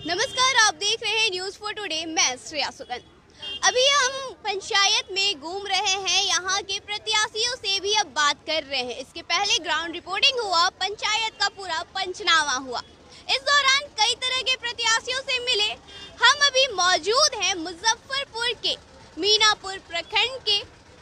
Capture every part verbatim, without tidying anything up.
नमस्कार, आप देख रहे हैं न्यूज़ फॉर टुडे। मैं श्रेया सुगन। अभी हम पंचायत में घूम रहे हैं, यहाँ के प्रत्याशियों से भी अब बात कर रहे हैं। इसके पहले ग्राउंड रिपोर्टिंग हुआ, पंचायत का पूरा पंचनामा हुआ। इस दौरान कई तरह के प्रत्याशियों से मिले। हम अभी मौजूद हैं मुजफ्फरपुर के मीनापुर प्रखंड के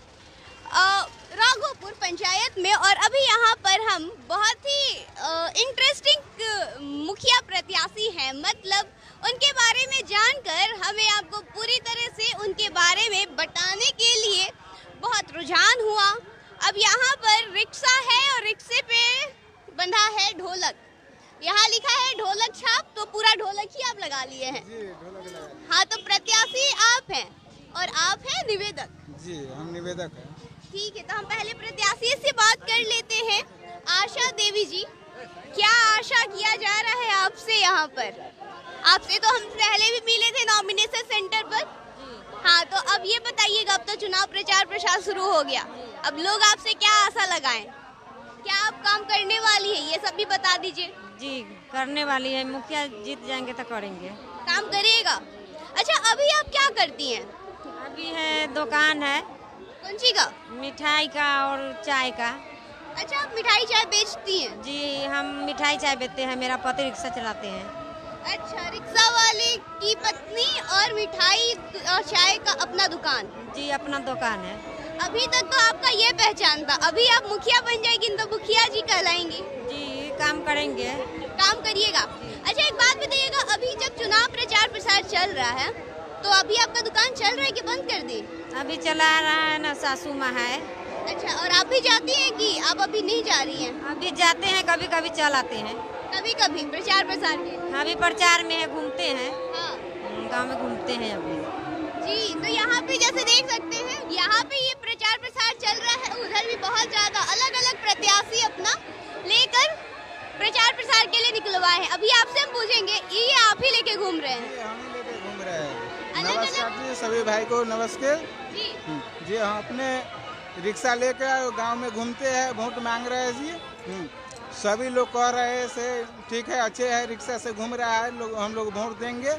राघोपुर पंचायत में, और अभी यहाँ पर हम बहुत ही इंटरेस्टिंग मुखिया प्रत्याशी हैं, मतलब उनके बारे में जानकर हमें आपको पूरी तरह से उनके बारे में बताने के लिए बहुत रुझान हुआ। अब यहाँ पर रिक्शा है और रिक्शे पे बंधा है ढोलक। यहाँ लिखा है ढोलक छाप, तो पूरा ढोलक ही आप लगा लिए हैं। जी, ढोलक लगा। हाँ, तो प्रत्याशी आप हैं और आप हैं निवेदक। जी, हम निवेदक हैं। ठीक है, तो हम पहले प्रत्याशी से बात कर लेते हैं। आशा देवी जी, क्या आशा किया जा रहा है आपसे? यहाँ पर आपसे तो हम पहले भी मिले थे नॉमिनेशन सेंटर पर। हाँ, तो अब ये बताइएगा, अब तो चुनाव प्रचार प्रसार शुरू हो गया, अब लोग आपसे क्या आशा लगाएं? क्या आप काम करने वाली है, ये सब भी बता दीजिए। जी, करने वाली है। मुखिया जीत जाएंगे तो करेंगे। काम करिएगा। अच्छा, अभी आप क्या करती हैं? अभी है दुकान है। कौन सी का? मिठाई का और चाय का। अच्छा, आप मिठाई चाय बेचती हैं? जी, हम मिठाई चाय बेचते हैं। मेरा पति रिक्शा चलाते हैं। अच्छा, रिक्शा वाले की पत्नी और मिठाई और चाय का अपना दुकान? जी, अपना दुकान है। अभी तक तो आपका ये पहचान था, अभी आप मुखिया बन जाएगी तो मुखिया जी कहलाएंगी। जी, काम करेंगे। काम करिएगा। अच्छा, एक बात बताइएगा, अभी जब चुनाव प्रचार प्रसार चल रहा है तो अभी आपका दुकान चल रहा है कि बंद कर दी? अभी चला रहा है ना, सासू माँ है। अच्छा, और आप भी जाती हैं कि आप अभी नहीं जा रही हैं? अभी जाते हैं, कभी कभी चल आते हैं। कभी कभी प्रचार प्रसार में? अभी प्रचार में है, घूमते हैं। हाँ, गाँव में घूमते हैं अभी। जी, तो यहाँ पे जैसे देख सकते हैं, यहाँ पे ये प्रचार प्रसार चल रहा है। उधर भी बहुत ज्यादा अलग अलग प्रत्याशी अपना लेकर प्रचार प्रसार के लिए निकलवाए हैं। अभी आपसे हम पूछेंगे, ये आप ही लेके घूम रहे हैं? हम ही लेके घूम रहे हैं। अलग नमस्कार जी, सभी भाई को नमस्कार जी। जी, हम अपने रिक्शा लेकर गांव में घूमते हैं, वोट मांग रहे हैं जी। सभी लोग कह रहे हैं से ठीक है, अच्छे है, रिक्शा से घूम रहा है, लोग हम लोग वोट देंगे,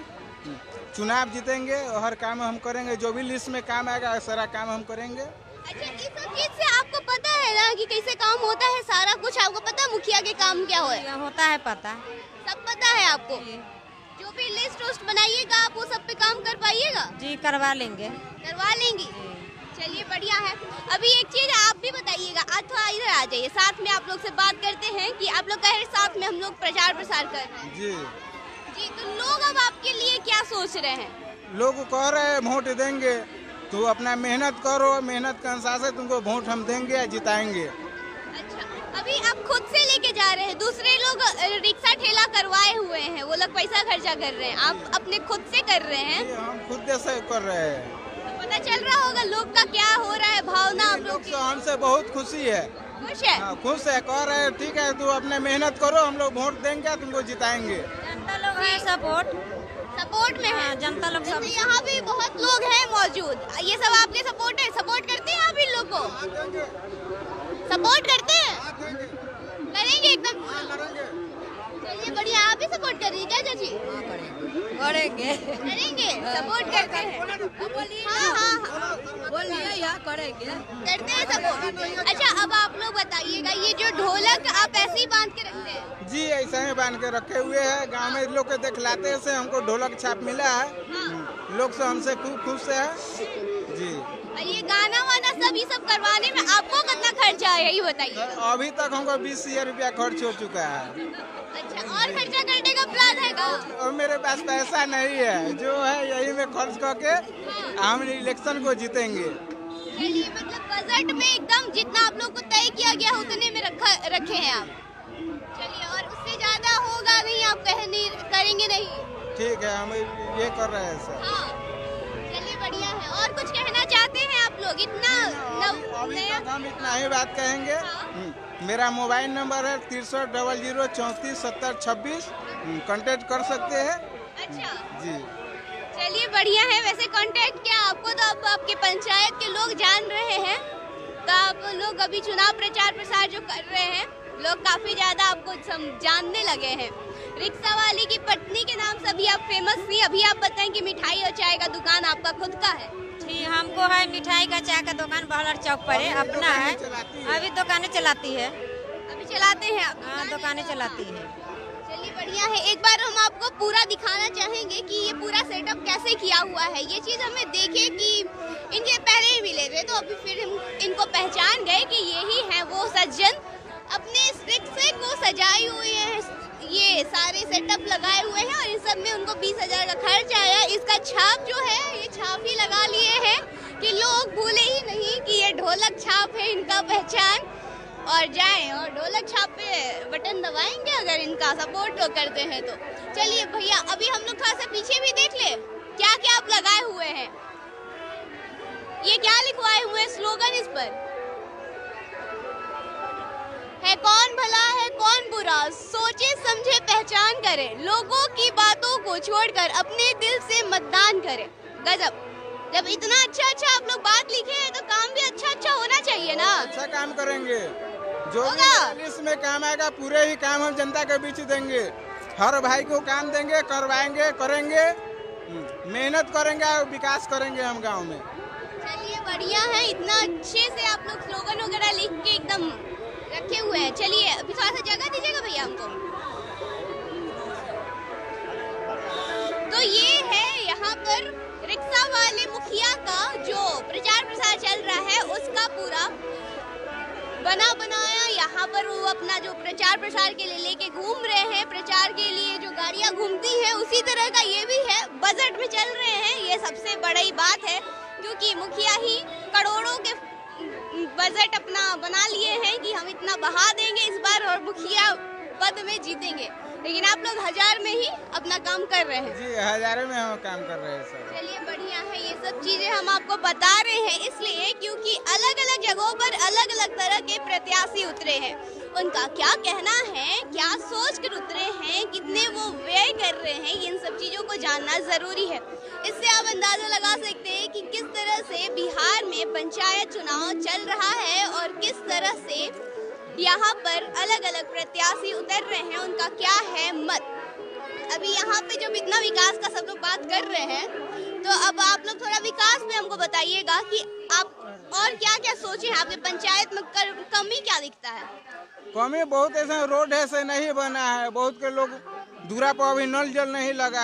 चुनाव जीतेंगे और हर काम हम करेंगे। जो भी लिस्ट में काम आएगा सारा काम हम करेंगे। अच्छा, इस सब चीज से आपको पता है ना कि कैसे काम होता है? सारा कुछ आपको पता है? मुखिया के काम क्या होता है? होता है पता। सब पता है आपको? जो भी लिस्ट उस्ट बनाइएगा आप वो सब पे काम कर पाइएगा? जी, करवा लेंगे। करवा लेंगी। चलिए, बढ़िया है। अभी एक चीज आप भी बताइएगा, अथवा इधर आ जाइए, साथ में आप लोग से बात करते हैं कि आप लोग कह रहे साथ में हम लोग प्रचार प्रसार कर रहे हैं। जी जी, तो लोग अब आपके लिए क्या सोच रहे हैं? लोग कह रहे हैं वोट देंगे, तो अपना मेहनत करो, मेहनत के अनुसार से तुमको वोट हम देंगे, जिताएंगे। अच्छा, अभी आप खुद से लेके जा रहे हैं? दूसरे लोग रिक्शा ठेला करवाए हुए हैं, वो लोग पैसा खर्चा कर रहे हैं, आप अपने खुद से कर रहे हैं? हम खुद से कर रहे हैं। तो पता चल रहा होगा लोग का क्या हो रहा है, भावना आप लोग की? हमसे बहुत खुशी है। खुश है? हाँ, खुश है। कह रहे हैं ठीक है, तू अपने मेहनत करो, हम लोग वोट देंगे, तुमको जिताएंगे। जनता लोग है सपोर्ट सपोर्ट में है। जनता लोग सब। यहाँ भी बहुत लोग हैं मौजूद, ये सब आपके सपोर्ट है? सपोर्ट करते हैं आप इन लोग को? सपोर्ट करते हैं? करेंगे एकदम। चलिए, बढ़िया। आप भी सपोर्ट कर रही है क्या चाची? करेंगे करेंगे, सपोर्ट करते हैं। हाँ हाँ हाँ, बोलिए, यहाँ करेंगे। करते हैं सपोर्ट। अच्छा, अब आप लोग बताइएगा, ये जो ढोलक आप ऐसे ही बांध के रखते हैं? जी, ऐसे ही बांध के रखे हुए हैं। गांव में लोग के दिखलाते से हमको ढोलक छाप मिला है। हाँ। लोग से हमसे खूब खुश है जी। और ये गाना वाना सब ये सब करवाने में आपको कितना खर्चा है, यही बताइए। अभी तक हमको बीस हजार रुपया खर्च हो चुका है। अच्छा, और खर्चा करने का प्लान है का? और मेरे पास पैसा नहीं है, जो है यही में खर्च करके हम इलेक्शन को जीतेंगे। चलिए, मतलब बजट में एकदम जितना आप लोग को तय किया गया उतने में रखा रखे हैं आप। चलिए, और उससे ज्यादा होगा नहीं, आप कहने करेंगे नहीं? ठीक है, हम ये कर रहे हैं सर। हाँ, चलिए, बढ़िया है। और कुछ कहना चाहते हैं आप लोग? इतना नव अभी तक हम इतना ही बात कहेंगे। मेरा मोबाइल नंबर है तिरसठ डबल जीरो चौंतीस सत्तर छब्बीस, कांटेक्ट कर सकते हैं। अच्छा जी, चलिए, बढ़िया है। वैसे कांटेक्ट क्या, आपको तो अब आपके पंचायत के लोग जान रहे हैं, तो आप लोग अभी चुनाव प्रचार प्रसार जो कर रहे हैं, लोग काफी ज्यादा आपको जानने लगे हैं। रिक्शा वाले की पत्नी के नाम से अभी आप फेमस थी। अभी आप बताएं कि मिठाई और चाय का दुकान आपका खुद का है? जी, हमको है मिठाई का चाय का दुकान बहलर चौक पर है, अपना है। अभी दुकानें चलाती है। अभी चलाते हैं आप? हाँ, दुकानें चलाती है। चलिए बढ़िया है। एक बार हम आपको पूरा दिखाना चाहेंगे कि ये पूरा सेटअप कैसे किया हुआ है। ये चीज हमें देखे कि इनके पहले ही मिले थे तो अभी फिर हम इनको पहचान गए कि यही है वो सज्जन। अपने इस रिक्शे को सजाए हुए हैं, ये सारे सेटअप लगाए हुए हैं और इन सब में उनको बीस हजार का खर्च आया। इसका छाप जो है ये छाप ही लगा लिए हैं कि लोग भूले ही नहीं कि ये ढोलक छाप है इनका पहचान, और जाएं और ढोलक छाप पे बटन दबाएंगे अगर इनका सपोर्ट लोग करते हैं तो। चलिए भैया अभी हम लोग थोड़ा सा पीछे भी देख ले क्या क्या आप लगाए हुए हैं। ये क्या लिखवाए हुए हैं स्लोगन इस पर? है कौन भला है कौन बुरा, सोचे समझे पहचान करे, लोगों की बातों को छोड़कर अपने दिल से मतदान करे। गजब। जब इतना अच्छा अच्छा आप लोग बात लिखे हैं तो काम भी अच्छा अच्छा होना चाहिए ना। अच्छा काम करेंगे, जो भी इसमें काम आएगा पूरे ही काम हम जनता के बीच देंगे। हर भाई को काम देंगे, करवाएंगे, करेंगे, मेहनत करेंगे और विकास करेंगे हम गांव में। चलिए बढ़िया है, इतना अच्छे से आप लोग स्लोगन वगैरह लिख के एकदम रखे हुए हैं। चलिए अभी थोड़ा सा जगह दीजिएगा भैया हमको। तो ये है यहाँ पर रिक्शा वाले मुखिया का जो प्रचार प्रसार चल रहा है उसका पूरा बना बनाया। यहाँ पर वो अपना जो प्रचार प्रसार के लिए लेके घूम रहे हैं, प्रचार के लिए जो गाड़ियाँ घूमती हैं उसी तरह का ये भी है, बजट में चल रहे हैं। ये सबसे बड़ी बात है क्योंकि मुखिया ही करोड़ों के बजट अपना बना लिए हैं कि हम इतना बहा देंगे इस बार और मुखिया पद में जीतेंगे, लेकिन आप लोग हजार में ही अपना काम कर रहे हैं। जी हजारों में हम काम कर रहे हैं सर। चलिए बढ़िया है, ये सब चीजें हम आपको बता रहे हैं इसलिए क्योंकि अलग अलग जगहों पर अलग अलग तरह के प्रत्याशी उतरे हैं। उनका क्या कहना है, क्या सोच कर उतरे हैं, कितने वो व्यय कर रहे हैं, इन सब चीजों को जानना जरूरी है। इससे आप अंदाजा लगा सकते हैं कि किस तरह से बिहार में पंचायत चुनाव चल रहा है और किस तरह से यहाँ पर अलग अलग प्रत्याशी उतर रहे हैं, उनका क्या है मत। अभी यहाँ पे जब इतना विकास का सब लोग बात कर रहे हैं तो अब आप लोग थोड़ा विकास में हमको बताइएगा कि आप और क्या क्या सोचे हैं, आपके पंचायत में कर, कमी क्या दिखता है? कमी बहुत ऐसा रोड है से नहीं बना है, बहुत के लोग दूरा पर अभी नल जल नहीं लगा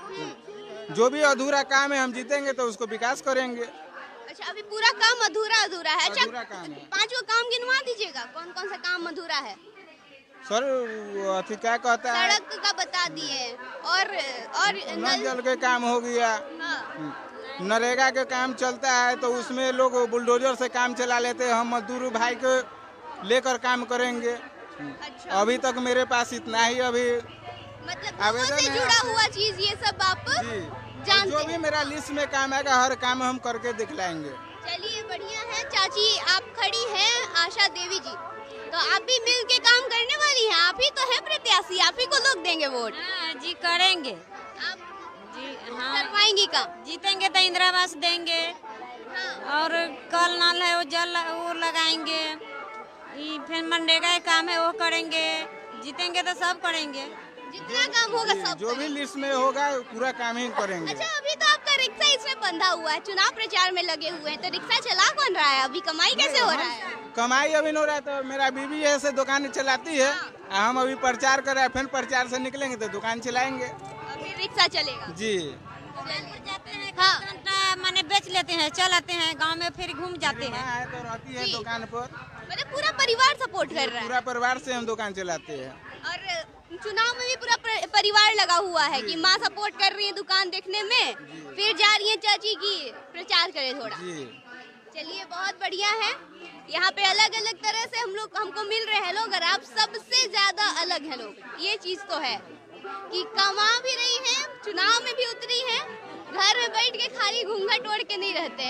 है। जो भी अधूरा काम है हम जीतेंगे तो उसको विकास करेंगे। अच्छा अभी पूरा काम अधूरा अधूरा है? अच्छा अधूरा काम है। पांच वो काम गिनवा दीजिएगा कौन कौन सा काम अधूरा है। सर अथी क्या कहता है, सड़क का बता दिए और और नल जल के काम हो गया। हाँ। नरेगा के काम चलता है तो उसमें लोग बुलडोजर से काम चला लेते हैं, हम मजदूर भाई को लेकर काम करेंगे। अच्छा अभी तक मेरे पास इतना ही अभी मतलब आवेदन से है। जुड़ा हुआ चीज ये सब आप जानते जो भी मेरा लिस्ट में काम आएगा हर काम हम करके दिखलाएंगे। चलिए बढ़िया है। चाची आप खड़ी हैं आशा देवी जी, तो आप भी मिल के काम करने वाली हैं, आप ही तो है प्रत्याशी, आप ही को लोग देंगे वोट। हाँ, जी करेंगे। आप जी हाँ, करवाएंगी काम? जीतेंगे तो इंदिरा आवास देंगे। हाँ। और कल नल है वो जल वो लगाएंगे। ये फिर मनरेगा का काम है वो करेंगे। जीतेंगे तो सब करेंगे, जितना काम होगा सब जो भी लिस्ट में होगा पूरा काम ही करेंगे। अच्छा अभी तो आपका रिक्शा इसमें बंधा हुआ है, चुनाव प्रचार में लगे हुए हैं, तो रिक्शा चला कौन रहा है? अभी कमाई कैसे हो रहा है? कमाई अभी नहीं हो रहा है, तो मेरा बीवी ऐसे दुकान चलाती है। हम अभी प्रचार कर रहे हैं, फिर प्रचार से निकलेंगे तो दुकान चलाएंगे, फिर रिक्शा चलेगा। जी जाते हैं हाँ। माने बेच लेते हैं, चल आते हैं गांव में, फिर घूम जाते हैं। है तो रहती है जी। दुकान पर, मतलब पूरा परिवार सपोर्ट कर रहा है पूरा परिवार से हम दुकान चलाते हैं। और चुनाव में भी पूरा प्र- परिवार लगा हुआ है कि माँ सपोर्ट कर रही है दुकान देखने में, फिर जा रही है चाची की प्रचार करे थोड़ा। जी चलिए बहुत बढ़िया है। यहाँ पे अलग अलग तरह से हम लोग हमको मिल रहे हैं लोग और आप सबसे ज्यादा अलग हैं लोग, ये चीज तो है कि कमा भी रही हैं, चुनाव में भी उतरी हैं, घर में बैठ के खाली घूंघट ओढ़ के नहीं रहते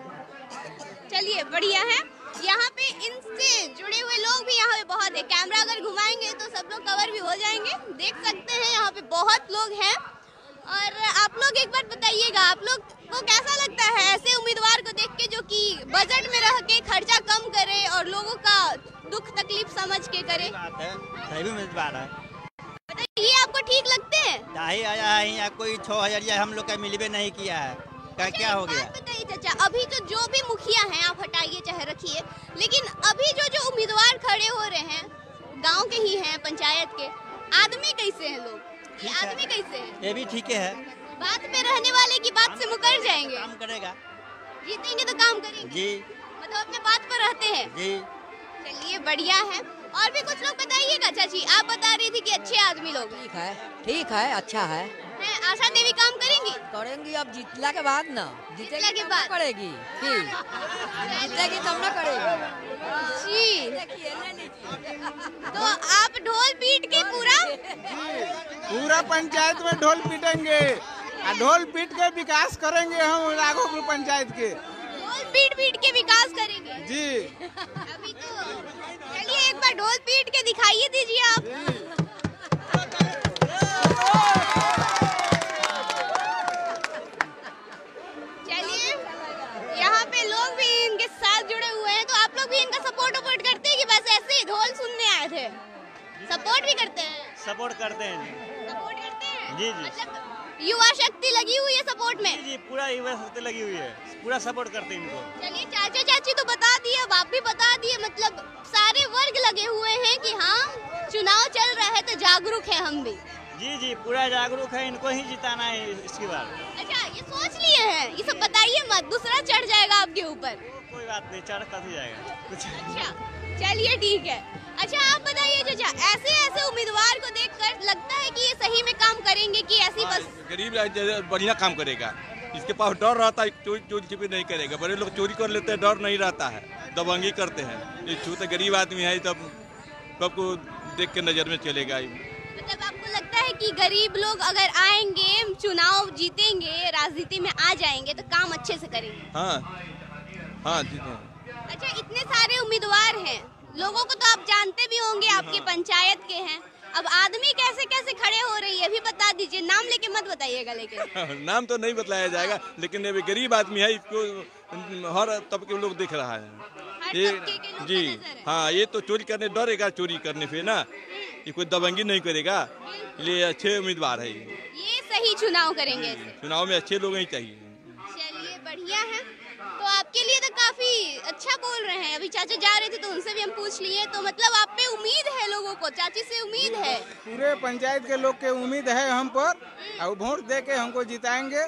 हैं। चलिए बढ़िया है। यहाँ पे इनसे जुड़े हुए लोग भी यहाँ पे बहुत है, कैमरा अगर घुमाएंगे तो सब लोग कवर भी हो जाएंगे, देख सकते हैं यहाँ पे बहुत लोग हैं। और आप लोग एक बार बताइएगा, आप लोग को कैसा लगता है ऐसे उम्मीदवार को देख के जो कि बजट में रह के खर्चा कम करे और लोगों का दुख तकलीफ समझ के करे? बात है, सही में बात है। बताइए आपको आपको ठीक लगते हैं? दाही आया है यहाँ, कोई छह हजार हम लोग का मिलबे नहीं किया है, क्या क्या हो गया? बताइए चाचा, अभी तो जो भी मुखिया हैं, आप हटाइए चाहे रखिए, लेकिन अभी जो जो उम्मीदवार खड़े हो रहे हैं गांव के ही हैं, पंचायत के, आदमी कैसे हैं लोग? ये आदमी कैसे हैं? ये भी ठीक है, बात पे रहने वाले की बात से मुकर जाएंगे। काम करेगा, जीतेंगे तो काम करेंगे जी, मतलब अपने बात पर रहते हैं जी। चलिए बढ़िया है। और भी कुछ लोग बताइएगा चाची, आप बता रही थी कि अच्छे आदमी लोग ठीक है, ठीक है, अच्छा है। हैं। आशा देवी काम करेंगी? करेंगी अब जीतला के बाद ना, जीतला के तब बाद? ना करेगी, ठीक जीतेगी तब ना करेगी। जी, देखिए, ले लीजिए। तो आप ढोल पीट के पूरा पूरा पंचायत में ढोल पीटेंगे और ढोल पीट के विकास करेंगे हम राघोपुर पंचायत के। ढोल पीट पीट के विकास करेंगे जी। अभी तो चलिए एक बार ढोल पीट के दिखाइए दीजिए आप। चलिए यहाँ पे लोग भी इनके साथ जुड़े हुए हैं, तो आप लोग भी इनका सपोर्ट वपोर्ट करते हैं कि बस ऐसे ही ढोल सुनने आए थे? सपोर्ट भी करते हैं? सपोर्ट करते हैं, सपोर्ट करते हैं जी जी। मतलब युवा शक्ति लगी हुई है सपोर्ट में? जी, पूरा युवा शक्ति लगी हुई है, पूरा सपोर्ट करते हैं इनको। चलिए चाचा चाची तो बता दिए, अब आप भी बता दिए, मतलब सारे वर्ग लगे हुए हैं कि हाँ चुनाव चल रहा है तो जागरूक है हम भी। जी जी, पूरा जागरूक है, इनको ही जिताना है इसकी बार। अच्छा ये सोच लिए हैं, ये सब बताइए मत, दूसरा चढ़ जाएगा आपके ऊपर। कोई बात नहीं, चढ़ कर ही जाएगा कुछ। अच्छा चलिए ठीक है। अच्छा आप बताइए चाचा, ऐसे ऐसे उम्मीदवार को देखकर लगता है कि ये सही में काम करेंगे कि ऐसी बस? गरीब बढ़िया काम करेगा, इसके पास डर रहता है, चोरी चोरी छिपी नहीं करेगा। बड़े लोग चोरी कर लेते हैं, डर नहीं रहता है, दबंगी करते हैं। ये छूते गरीब आदमी है, तब सबको देख के नजर में चलेगा। मतलब आपको लगता है कि गरीब लोग अगर आएंगे, चुनाव जीतेंगे, राजनीति में आ जाएंगे तो काम अच्छे से करेंगे? हाँ हाँ जीते। अच्छा इतने सारे उम्मीदवार हैं, लोगों को तो आप जानते भी होंगे, आपके हाँ। पंचायत के हैं, अब आदमी कैसे कैसे खड़े हो रही है अभी बता दीजिए, नाम लेके मत बताइएगा लेकिन। नाम तो नहीं बताया जाएगा, लेकिन ये गरीब आदमी है, इसको हर तबके लोग देख रहा है। हर ये तबके के लोग जी का नजर है। हाँ, ये तो चोरी करने डरेगा, चोरी करने पे ना, ये कोई दबंगी नहीं करेगा, ये अच्छे उम्मीदवार है। ये सही चुनाव करेंगे ऐसे। चुनाव में अच्छे लोग ही चाहिए। चलिए बढ़िया है, तो आपके लिए तो काफी अच्छा बोल रहे हैं। अभी चाचा जा रहे थे तो उनसे भी हम पूछ लिए, तो मतलब आप पे उम्मीद है लोगों को, चाची से उम्मीद है? पूरे पंचायत के लोग के उम्मीद है हम पर, और वोट दे के हमको जिताएंगे।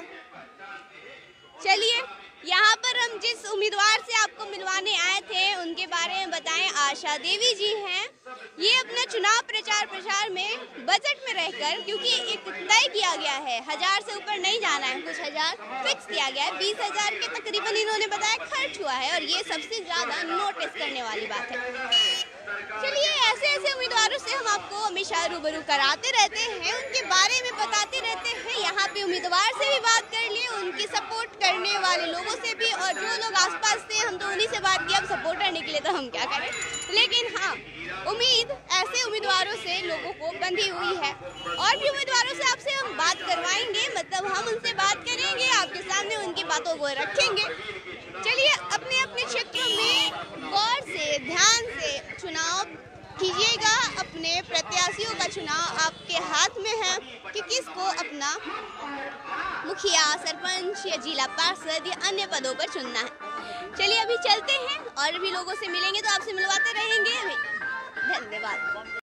चलिए यहाँ पर हम जिस उम्मीदवार से आपको मिलवाने आए थे उनके बारे में बताएं। आशा देवी जी हैं, ये अपना चुनाव प्रचार प्रसार में बजट में रहकर, क्योंकि एक तय किया गया है हजार से ऊपर नहीं जाना है, कुछ हजार फिक्स किया गया है, बीस हजार के तकरीबन इन्होंने बताया खर्च हुआ है, और ये सबसे ज्यादा नोटिस करने वाली बात है। चलिए ऐसे ऐसे उम्मीदवारों से हम आपको हमेशा रूबरू कराते रहते हैं, उनके बारे में बताते रहते हैं। यहाँ पे उम्मीदवार से भी बात कर लिए, उनकी सपोर्ट करने वाले लोगों से भी, और जो लोग आसपास थे हम तो उन्हीं से बात की। अब सपोर्टर निकले तो हम क्या करें, लेकिन हाँ उम्मीद ऐसे उम्मीदवारों से लोगों को बंधी हुई है। और भी उम्मीदवारों से आपसे हम बात करवाएंगे, मतलब हम उनसे बात करेंगे, आपके सामने उनकी बातों को रखेंगे। चलिए अपने अपने क्षेत्रों में गौर से, ध्यान से चुनाव कीजिएगा, अपने प्रत्याशियों का चुनाव आपके हाथ में है कि किसको अपना मुखिया, सरपंच या जिला पार्षद या अन्य पदों पर चुनना है। चलिए अभी चलते हैं, और भी लोगों से मिलेंगे तो आपसे मिलवाते रहेंगे। धन्यवाद।